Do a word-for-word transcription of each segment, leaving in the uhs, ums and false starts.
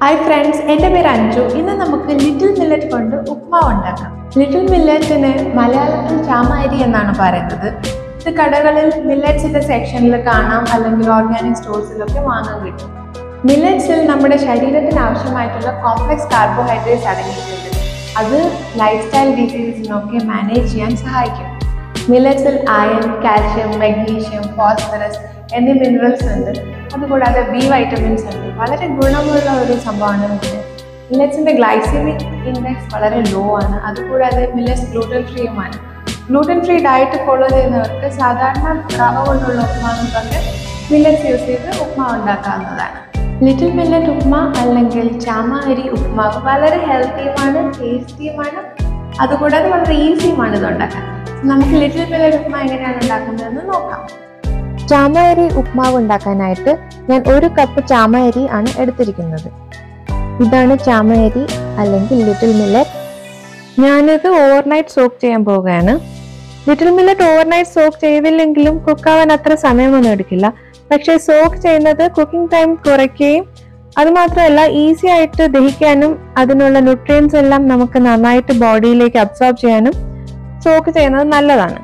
Hi friends, എൻ്റെ പേര് അഞ്ജു. ഇന്ന് നമുക്ക് ലിറ്റിൽ മില്ലറ്റ് കൊണ്ട് ഉപ്മാവ് ഉണ്ടാക്കാം. ലിറ്റിൽ മില്ലറ്റിനെ മലയാളത്തിൽ ചാമഅരി എന്നാണ് പറയുന്നത്. ഇത് കടകളിൽ മില്ലറ്റ്സിന്റെ സെക്ഷനിൽ കാണാം, അല്ലെങ്കിൽ ഓർഗാനിക് സ്റ്റോഴ്സിലൊക്കെ വാങ്ങാൻ കിട്ടും. മില്ലറ്റ്സിൽ നമ്മുടെ ശരീരത്തിന് ആവശ്യമായിട്ടുള്ള കോംപ്ലക്സ് കാർബോഹൈഡ്രേറ്റ്സ് അടങ്ങിയിട്ടുണ്ട്. അത് ലൈഫ് സ്റ്റൈൽ ഡിസീസസിനൊക്കെ മാനേജ് ചെയ്യാൻ സഹായിക്കും. മില്ലറ്റ്സിൽ അയൺ, കാൽഷ്യം, മഗ്നീഷ്യം, ഫോസ്ഫറസ് എന്നീ മിനറൽസ് ഉണ്ട്. അതുകൂടാതെ ബി വൈറ്റമിൻസ് ഉണ്ട്. വളരെ ഗുണമുള്ള ഒരു സംഭവമാണ് മില്ലറ്റ്. മില്ലറ്റ്സിൻ്റെ ഗ്ലൈസെമിക് ഇൻഡെക്സ് വളരെ ലോ ആണ്. അതുകൂടാതെ മില്ലറ്റ്സ് ഗ്ലൂട്ടൻ ഫ്രീയുമാണ്. ഗ്ലൂട്ടൻ ഫ്രീ ഡയറ്റ് ഫോളോ ചെയ്യുന്നവർക്ക് സാധാരണ റവ കൊണ്ടുള്ള ഉപ്മാവിന് പകരം മില്ലറ്റ്സ് യൂസ് ചെയ്ത് ഉപ്മാവ് ഉണ്ടാക്കാവുന്നതാണ്. ലിറ്റിൽ മില്ലറ്റ് ഉപ്മാ അല്ലെങ്കിൽ ചാമഅരി ഉപ്മാവ് വളരെ ഹെൽത്തിയുമാണ്, ടേസ്റ്റിയുമാണ്. അതുകൂടാതെ വളരെ ഈസിയുമാണ് ഇത് ഉണ്ടാക്കാൻ. നമുക്ക് ലിറ്റിൽ മില്ലറ്റ് ഉപ്മാ എങ്ങനെയാണ് ഉണ്ടാക്കുന്നതെന്ന് നോക്കാം. ചാമഅരി ഉപ്മാവ് ഉണ്ടാക്കാനായിട്ട് ഞാൻ ഒരു കപ്പ് ചാമഅരി ആണ് എടുത്തിരിക്കുന്നത്. ഇതാണ് ചാമഅരി അല്ലെങ്കിൽ ലിറ്റിൽ മില്ലറ്റ്. ഞാനിത് ഓവർനൈറ്റ് സോക്ക് ചെയ്യാൻ പോവുകയാണ്. ലിറ്റിൽ മില്ലറ്റ് ഓവർനൈറ്റ് സോക്ക് ചെയ്തില്ലെങ്കിലും കുക്കാവാൻ അത്ര സമയമൊന്നും എടുക്കില്ല. പക്ഷേ സോക്ക് ചെയ്യുന്നത് കുക്കിംഗ് ടൈം കുറയ്ക്കുകയും അതുമാത്രമല്ല ഈസി ആയിട്ട് ദഹിക്കാനും അതിനുള്ള ന്യൂട്രിയൻസ് എല്ലാം നമുക്ക് നന്നായിട്ട് ബോഡിയിലേക്ക് അബ്സോർബ് ചെയ്യാനും സോക്ക് ചെയ്യുന്നത് നല്ലതാണ്.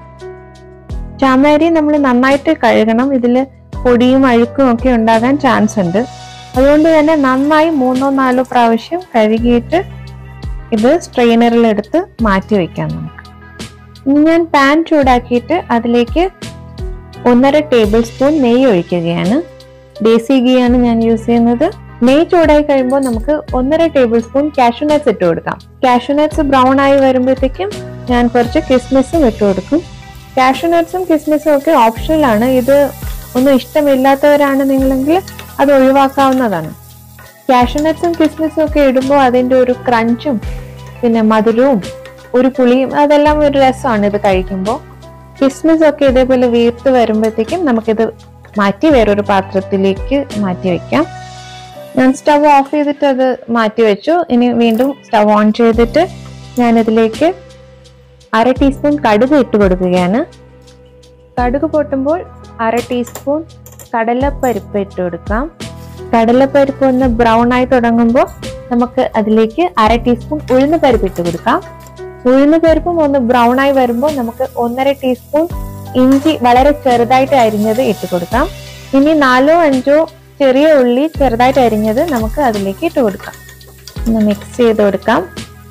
ചാമഅരി നമ്മൾ നന്നായിട്ട് കഴുകണം. ഇതിൽ പൊടിയും അഴുക്കും ഒക്കെ ഉണ്ടാകാൻ ചാൻസ് ഉണ്ട്. അതുകൊണ്ട് തന്നെ നന്നായി മൂന്നോ നാലോ പ്രാവശ്യം കഴുകിയിട്ട് ഇത് സ്ട്രെയിനറിലെടുത്ത് മാറ്റി വയ്ക്കാം നമുക്ക്. ഇനി ഞാൻ പാൻ ചൂടാക്കിയിട്ട് അതിലേക്ക് ഒന്നര ടേബിൾ സ്പൂൺ നെയ്യ് ഒഴിക്കുകയാണ്. ദേശി ഗീ ആണ് ഞാൻ യൂസ് ചെയ്യുന്നത്. നെയ്യ് ചൂടായി കഴിയുമ്പോൾ നമുക്ക് ഒന്നര ടേബിൾ സ്പൂൺ കാഷ്യൂ നട്ട്സ് ഇട്ട് കൊടുക്കാം. കാഷ്യൂ നട്ട്സ് ബ്രൗൺ ആയി വരുമ്പോഴത്തേക്കും ഞാൻ കുറച്ച് കിസ്മിസും ഇട്ട് കൊടുക്കും. കാഷ്യൂ നട്ട്സും കിസ്മിസും ഒക്കെ ഓപ്ഷണലാണ്. ഇത് ഒന്നും ഇഷ്ടമില്ലാത്തവരാണ് നിങ്ങളെങ്കിൽ അത് ഒഴിവാക്കാവുന്നതാണ്. കാഷ്യൂ നട്ട്സും കിസ്മിസും ഒക്കെ ഇടുമ്പോൾ അതിൻ്റെ ഒരു ക്രഞ്ചും പിന്നെ മധുരവും ഒരു പുളിയും അതെല്ലാം ഒരു രസമാണ് ഇത് കഴിക്കുമ്പോൾ. കിസ്മിസ് ഒക്കെ ഇതേപോലെ വീർത്ത് വരുമ്പോഴത്തേക്കും നമുക്കിത് മാറ്റി വേറൊരു പാത്രത്തിലേക്ക് മാറ്റി വെക്കാം. ഞാൻ സ്റ്റവ് ഓഫ് ചെയ്തിട്ട് അത് മാറ്റി വെച്ചു. ഇനി വീണ്ടും സ്റ്റവ് ഓൺ ചെയ്തിട്ട് ഞാനിതിലേക്ക് അര ടീസ്പൂൺ കടുക് ഇട്ട് കൊടുക്കുകയാണ്. കടുക് പൊട്ടുമ്പോൾ അര ടീസ്പൂൺ കടലപ്പരിപ്പ് ഇട്ട് കൊടുക്കാം. കടലപ്പരിപ്പ് ഒന്ന് ബ്രൗൺ ആയി തുടങ്ങുമ്പോൾ നമുക്ക് അതിലേക്ക് അര ടീസ്പൂൺ ഉഴുന്ന് പരിപ്പ് ഇട്ട് കൊടുക്കാം. ഉഴുന്ന് പരിപ്പും ഒന്ന് ബ്രൗൺ ആയി വരുമ്പോൾ നമുക്ക് ഒന്നര ടീസ്പൂൺ ഇഞ്ചി വളരെ ചെറുതായിട്ട് അരിഞ്ഞത് ഇട്ട് കൊടുക്കാം. ഇനി നാലോ അഞ്ചോ ചെറിയ ഉള്ളി ചെറുതായിട്ട് അരിഞ്ഞത് നമുക്ക് അതിലേക്ക് ഇട്ട് കൊടുക്കാം. ഒന്ന് മിക്സ് ചെയ്ത് കൊടുക്കാം.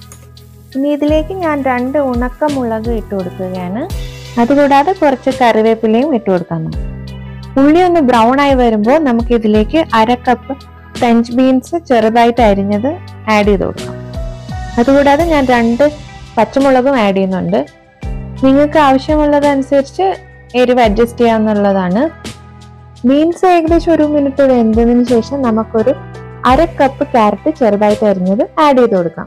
ഇനി ഇതിലേക്ക് ഞാൻ രണ്ട് ഉണക്കമുളക് ഇട്ട് കൊടുക്കുകയാണ്. അതുകൂടാതെ കുറച്ച് കറിവേപ്പിലയും ഇട്ട് കൊടുക്കാം. ഉള്ളി ഒന്ന് ബ്രൗൺ ആയി വരുമ്പോൾ നമുക്ക് ഇതിലേക്ക് അര കപ്പ് ഫ്രഞ്ച് ബീൻസ് ചെറുതായിട്ട് അരിഞ്ഞത് ആഡ് ചെയ്ത് കൊടുക്കാം. അതുകൂടാതെ ഞാൻ രണ്ട് പച്ചമുളകും ആഡ് ചെയ്യുന്നുണ്ട്. നിങ്ങൾക്ക് ആവശ്യമുള്ളതനുസരിച്ച് എരിവ് അഡ്ജസ്റ്റ് ചെയ്യാവുന്നതാണ്. ബീൻസ് ഏകദേശം ഒരു മിനിറ്റ് വെന്തതിന് ശേഷം നമുക്കൊരു അര കപ്പ് ക്യാരറ്റ് ചെറുതായിട്ട് അരിഞ്ഞത് ആഡ് ചെയ്ത് കൊടുക്കാം.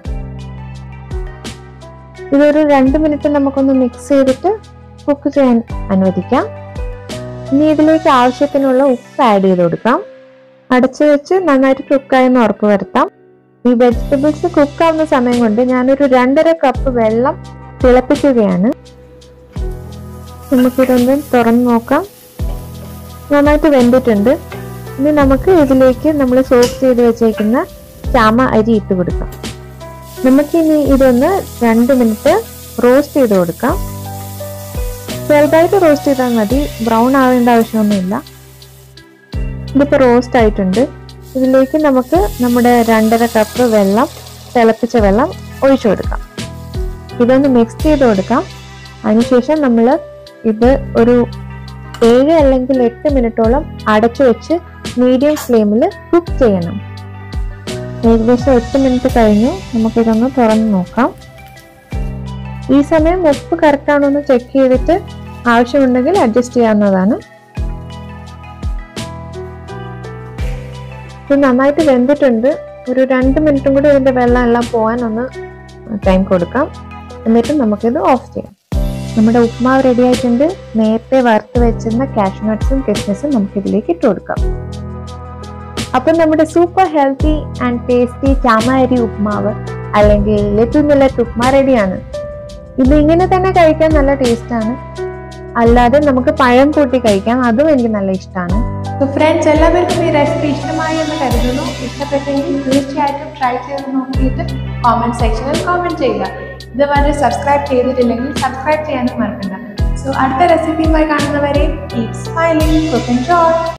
ഇതൊരു രണ്ട് മിനിറ്റ് നമുക്കൊന്ന് മിക്സ് ചെയ്തിട്ട് കുക്ക് ചെയ്യാൻ അനുവദിക്കാം. ഇനി ഇതിലേക്ക് ആവശ്യത്തിനുള്ള ഉപ്പ് ആഡ് ചെയ്ത് കൊടുക്കാം. അടച്ചു വെച്ച് നന്നായിട്ട് കുക്കായെന്ന് ഉറപ്പ് വരുത്താം. ഈ വെജിറ്റബിൾസ് കുക്കാവുന്ന സമയം കൊണ്ട് ഞാനൊരു രണ്ടര കപ്പ് വെള്ളം തിളപ്പിക്കുകയാണ്. നമുക്കിതൊന്ന് തുറന്ന് നോക്കാം. നന്നായിട്ട് വെന്തിട്ടുണ്ട്. ഇനി നമുക്ക് ഇതിലേക്ക് നമ്മൾ സോക്ക് ചെയ്ത് വെച്ചേക്കുന്ന ചാമഅരി ഇട്ട് കൊടുക്കാം. നമുക്കിനി ഇതൊന്ന് രണ്ട് മിനിറ്റ് റോസ്റ്റ് ചെയ്ത് കൊടുക്കാം. ചെറുതായിട്ട് റോസ്റ്റ് ചെയ്താൽ മതി, ബ്രൗൺ ആവേണ്ട ആവശ്യമൊന്നുമില്ല. ഇതിപ്പോൾ റോസ്റ്റ് ആയിട്ടുണ്ട്. ഇതിലേക്ക് നമുക്ക് നമ്മുടെ രണ്ടര കപ്പ് വെള്ളം, തിളപ്പിച്ച വെള്ളം ഒഴിച്ചു കൊടുക്കാം. ഇതൊന്ന് മിക്സ് ചെയ്ത് കൊടുക്കാം. അതിനുശേഷം നമ്മൾ ഇത് ഒരു ഏഴ് അല്ലെങ്കിൽ എട്ട് മിനിറ്റോളം അടച്ചു വെച്ച് മീഡിയം ഫ്ലെയിമിൽ കുക്ക് ചെയ്യണം. ഏകദേശം എട്ട് മിനിറ്റ് കഴിഞ്ഞു. നമുക്കിതൊന്ന് തുറന്ന് നോക്കാം. ഈ സമയം ഉപ്പ് കറക്റ്റ് ആണോ എന്ന് ചെക്ക് ചെയ്തിട്ട് ആവശ്യമുണ്ടെങ്കിൽ അഡ്ജസ്റ്റ് ചെയ്യാവുന്നതാണ്. ഇത് നന്നായിട്ട് വെന്തിട്ടുണ്ട്. ഒരു രണ്ട് മിനിറ്റും കൂടി ഇതിന്റെ വെള്ളം എല്ലാം പോകാൻ ഒന്ന് ടൈം കൊടുക്കാം. എന്നിട്ട് നമുക്കിത് ഓഫ് ചെയ്യാം. നമ്മുടെ ഉപ്മാവ് റെഡി ആയിട്ടുണ്ട്. നേരത്തെ വറുത്ത് വെച്ചിരുന്ന കാഷ്യൂ നട്ട്സും കിസ്മിസും നമുക്കിതിലേക്ക് ഇട്ട് കൊടുക്കാം. അപ്പം നമ്മുടെ സൂപ്പർ ഹെൽത്തി ആൻഡ് ടേസ്റ്റി ചാമഅരി ഉപ്മാവ് അല്ലെങ്കിൽ ലിറ്റിൽ മില്ലറ്റ് ഉപ്മാ റെഡിയാണ്. ഇത് ഇങ്ങനെ തന്നെ കഴിക്കാൻ നല്ല ടേസ്റ്റാണ്. അല്ലാതെ നമുക്ക് പഴം കൂട്ടി കഴിക്കാം, അതും എനിക്ക് നല്ല ഇഷ്ടമാണ്. സോ ഫ്രണ്ട്സ്, എല്ലാവർക്കും ഈ റെസിപ്പി ഇഷ്ടമായി എന്ന് കരുതുന്നു. ഇഷ്ടപ്പെട്ടെങ്കിൽ തീർച്ചയായിട്ടും ട്രൈ ചെയ്ത് നോക്കിയിട്ട് കോമെൻറ്റ് സെക്ഷനിൽ കോമെൻറ്റ് ചെയ്യുക. ഇതുവരെ സബ്സ്ക്രൈബ് ചെയ്തിട്ടില്ലെങ്കിൽ സബ്സ്ക്രൈബ് ചെയ്യാനും മറക്കണ്ട. സോ അടുത്ത റെസിപ്പിയുമായി കാണുന്നവരെ keep smiling, cook and enjoy.